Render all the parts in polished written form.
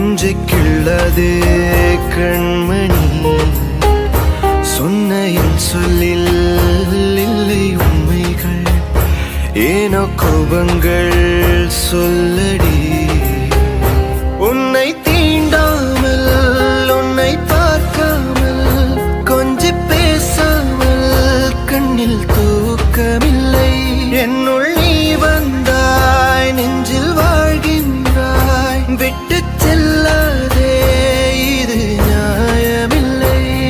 நெஞ்சை கிள்ளதே கண்மணி சொன்ன என் சொல்லில் இல்லை உண்மைகள் ஏனோ கோபங்கள் சொல்லடி உன்னை தீண்டாமல் உன்னை பார்க்காமல் கொஞ்சி பேசாமல் கண்ணில் தூக்கமில்லை என்னுள் நீ வந்தாய் நெஞ்சில் வாழ்கின்றாய் விட்டு செல்லாதே இது நியாயமில்லை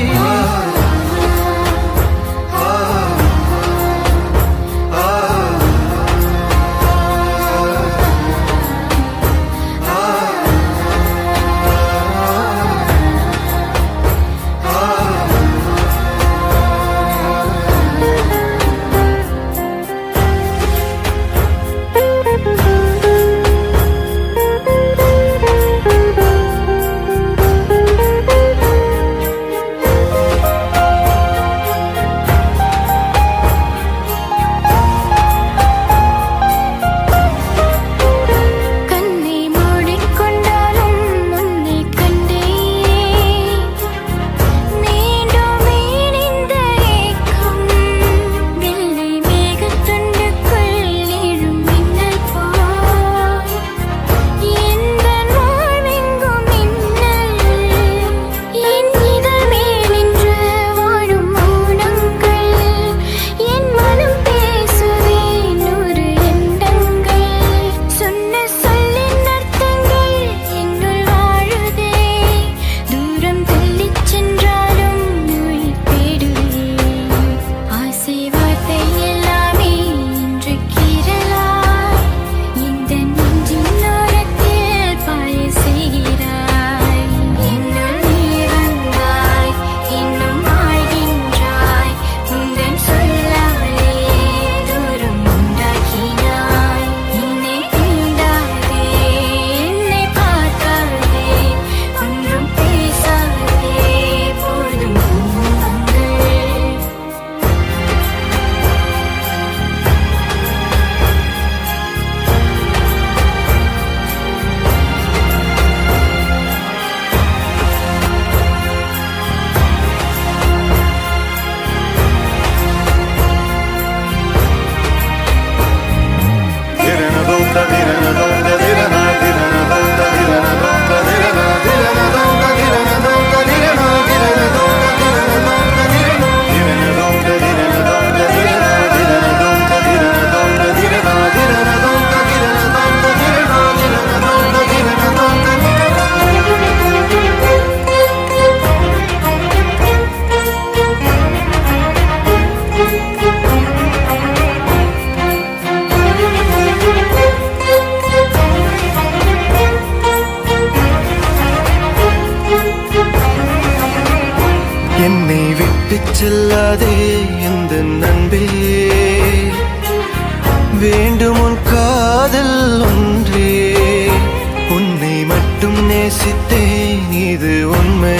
என்னை விட்டு செல்லாதே எந்த நண்பே வேண்டும் உன் காதல் ஒன்றே உன்னை மட்டும் நேசித்தேன் இது உண்மை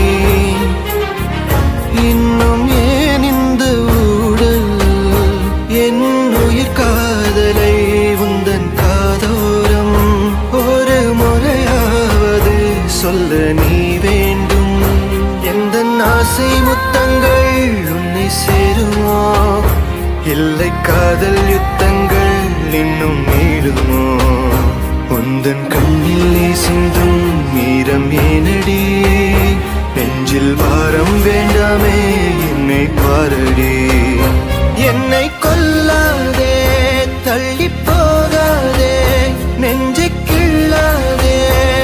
இன்னும் ஏன் இந்த ஊடல் என் உயிர் காதலை உந்தன் காதோரம் ஒரு முறையாவது சொல்ல நீ வேண்டும் எந்த ஆசை முத்தங்கள் உன்னை சேருமோ இல்லை காதல் யுத்தங்கள் இன்னும் நீடுமோ உந்தன் கண்ணில் சிந்தும் மீரம் ஏனடி நெஞ்சில் பாரம் வேண்டாமே என்னை பாரடி என்னை கொல்லாதே தள்ளி போகாதே நெஞ்சை கிள்ளாதே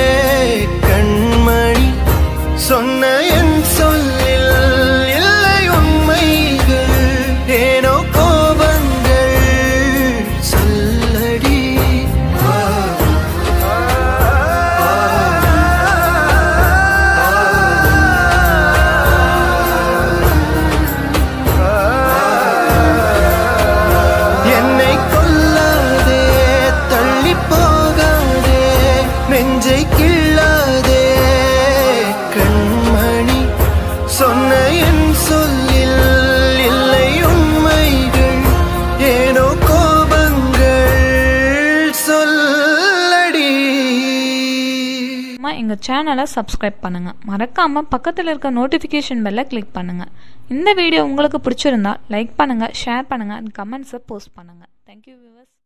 கண்மணி சொன்ன என் சொல்லில் இல்லை உண்மைகள் ஏனோ கோபங்கள் சொல்லடி எங்கள் சேனலை சப்ஸ்கிரைப் பண்ணுங்கள். மறக்காமல் பக்கத்தில் இருக்க நோட்டிஃபிகேஷன் பெல்லை கிளிக் பண்ணுங்கள். இந்த வீடியோ உங்களுக்கு பிடிச்சிருந்தா லைக் பண்ணுங்கள், ஷேர் பண்ணுங்கள் அண்ட் கமெண்ட்ஸை போஸ்ட் பண்ணுங்கள். Thank you viewers.